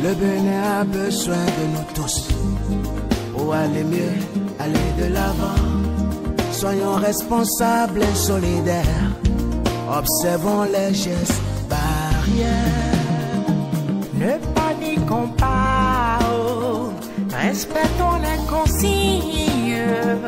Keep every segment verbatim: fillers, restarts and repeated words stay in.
Le Bénin a besoin de nous tous. Pour aller mieux, aller de l'avant. Soyons responsables et solidaires. Observons les gestes barrières. Ne paniquons pas, oh. Respectons les consignes.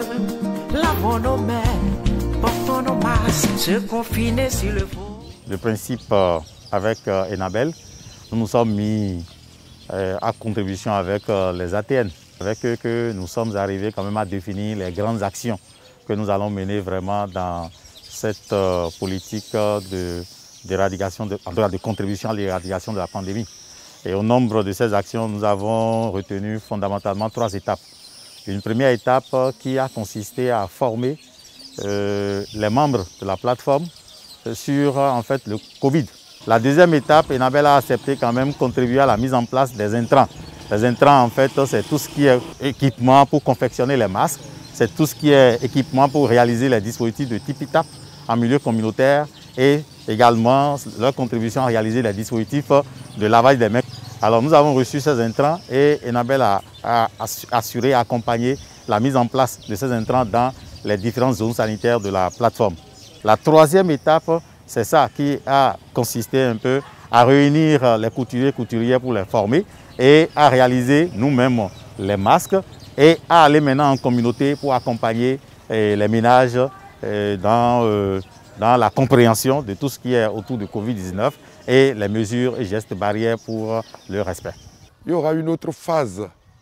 Lavons nos mains, portons nos masques, se confiner s'il le faut. Le principe euh, avec euh, Enabel, nous nous sommes mis euh, à contribution avec euh, les A T N. Avec eux que nous sommes arrivés quand même à définir les grandes actions que nous allons mener vraiment dans cette euh, politique de, d'éradication, de, en tout cas de contribution à l'éradication de la pandémie. Et au nombre de ces actions, nous avons retenu fondamentalement trois étapes. Une première étape qui a consisté à former euh, les membres de la plateforme sur en fait, le Covid. La deuxième étape, Enabel a accepté quand même contribuer à la mise en place des intrants. Les intrants, en fait, c'est tout ce qui est équipement pour confectionner les masques, c'est tout ce qui est équipement pour réaliser les dispositifs de type I T A P en milieu communautaire et également leur contribution à réaliser les dispositifs de lavage des mains. Alors nous avons reçu ces intrants et Enabel a, a assuré, accompagné la mise en place de ces intrants dans les différentes zones sanitaires de la plateforme. La troisième étape, c'est ça qui a consisté un peu à réunir les couturiers et couturières pour les former et à réaliser nous-mêmes les masques et à aller maintenant en communauté pour accompagner eh, les ménages eh, dans, euh, dans la compréhension de tout ce qui est autour de Covid dix-neuf et les mesures et gestes barrières pour le respect. Il y aura une autre phase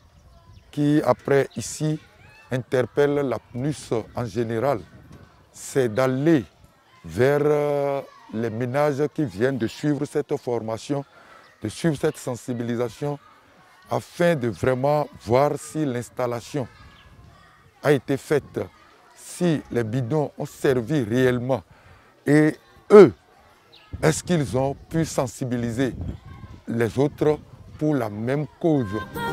qui, après ici, interpelle la P N U S en général. C'est d'aller vers les ménages qui viennent de suivre cette formation, de suivre cette sensibilisation, afin de vraiment voir si l'installation a été faite, si les bidons ont servi réellement et eux, est-ce qu'ils ont pu sensibiliser les autres pour la même cause?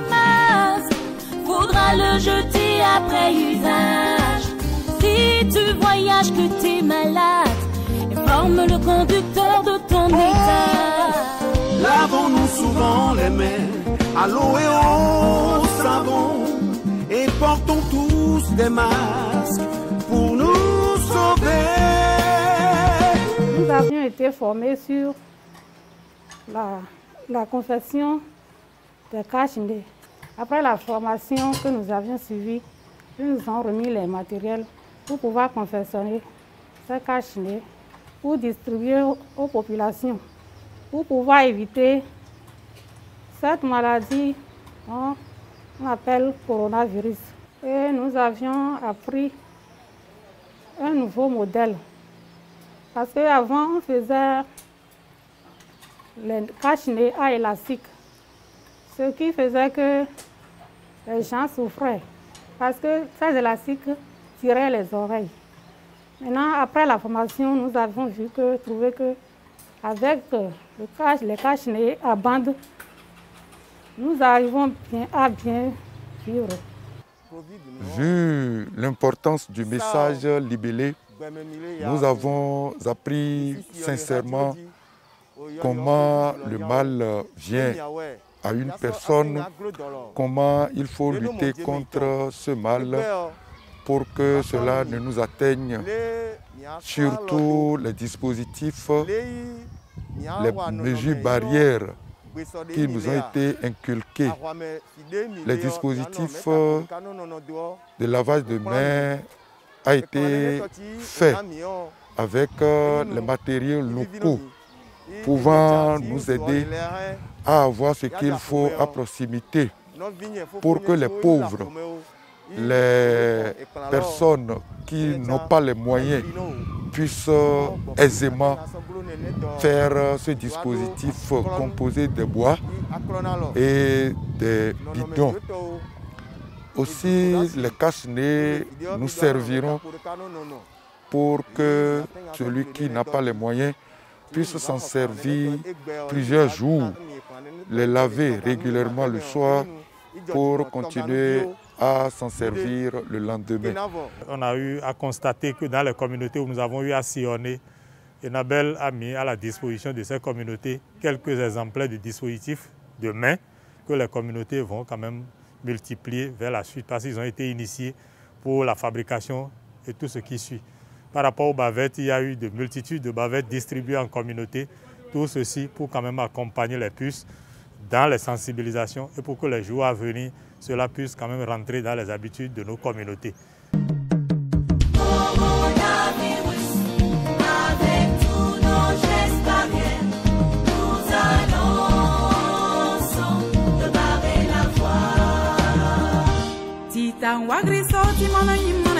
Faudra le jeter après usage. Si tu voyages que tu es malade, informe le conducteur de ton état. Lavons-nous souvent les mains à l'eau et au savon et portons tous des masques pour nous sauver. Nous avions été formés sur la, la confection des cache-nez. Après la formation que nous avions suivie, ils nous ont remis les matériels pour pouvoir confectionner ces cache-nez, pour distribuer aux populations, pour pouvoir éviter cette maladie qu'on appelle coronavirus. Et nous avions appris un nouveau modèle. Parce qu'avant, on faisait les cache-nez à élastique, ce qui faisait que les gens souffraient. Parce que ces élastiques tiraient les oreilles. Maintenant, après la formation, nous avons vu que, trouvé que avec le cache, les cache-nez à bande, nous arrivons bien à bien vivre. Vu l'importance du message libellé, nous avons appris sincèrement comment le mal vient à une personne, comment il faut lutter contre ce mal pour que cela ne nous atteigne. Surtout les dispositifs, les mesures barrières qui nous ont été inculqués, les dispositifs de lavage de mains a été fait avec les matériaux locaux pouvant nous aider à avoir ce qu'il faut à proximité pour que les pauvres, les personnes qui n'ont pas les moyens puissent aisément faire ce dispositif composé de bois et des bidons. Aussi, les cache-nez nous serviront pour que celui qui n'a pas les moyens puisse s'en servir plusieurs jours, les laver régulièrement le soir pour continuer à s'en servir le lendemain. On a eu à constater que dans les communautés où nous avons eu à sillonner, Enabel a mis à la disposition de ces communautés quelques exemplaires de dispositifs de main que les communautés vont quand même multiplier vers la suite parce qu'ils ont été initiés pour la fabrication et tout ce qui suit. Par rapport aux bavettes, il y a eu de multitudes de bavettes distribuées en communauté. Tout ceci pour quand même accompagner les puces dans les sensibilisations et pour que les jours à venir, cela puisse quand même rentrer dans les habitudes de nos communautés. Tita wagri soti mana